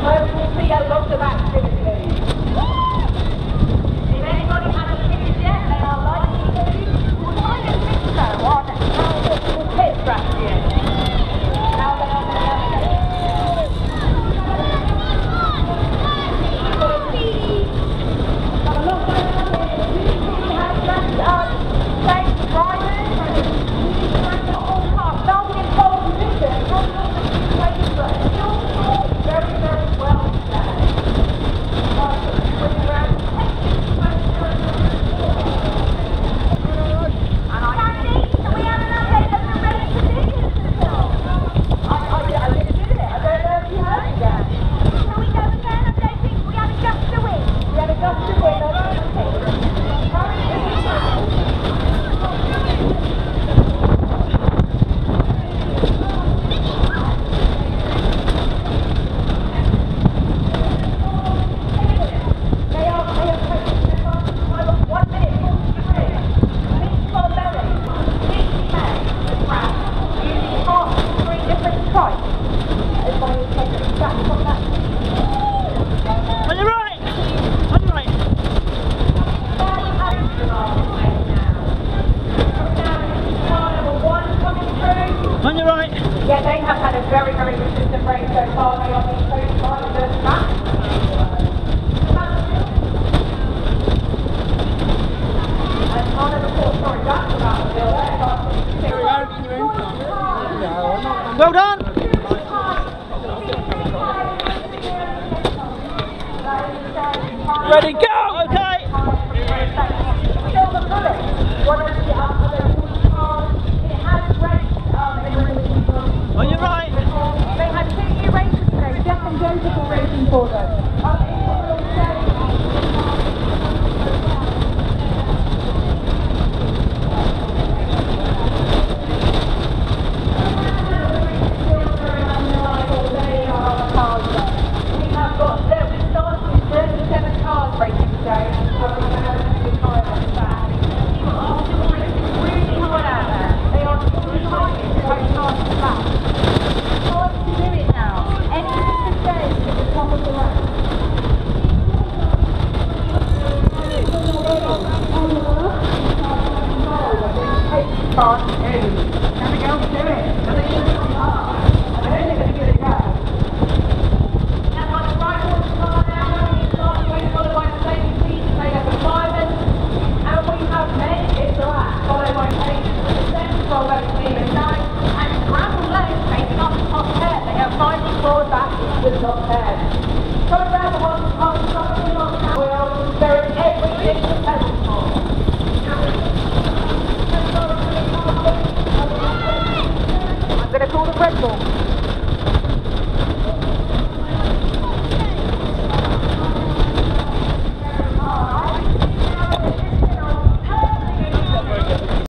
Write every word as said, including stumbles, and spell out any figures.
On your right. Yeah, they have had a very, very consistent race so far. They are being so far in the track. And one of the four, sorry, that's about the bill there. Well done. Ready, go! Okay. On your right. They had two new races today. Jeff and Joseph are racing for them. With top ten.